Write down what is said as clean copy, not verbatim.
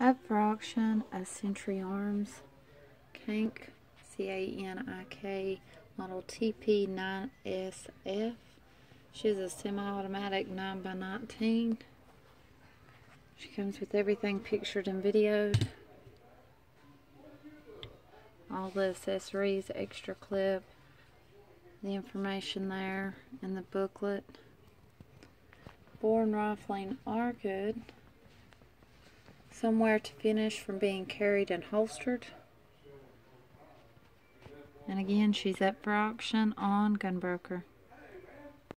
Up for auction, a Century Arms Canik, C-A-N-I-K, model TP9SF. She is a semi-automatic 9x19. She comes with everything pictured and videoed. All the accessories, extra clip, the information there in the booklet. Bore and rifling are good. Somewhere to finish from being carried and holstered. And again, she's up for auction on Gunbroker.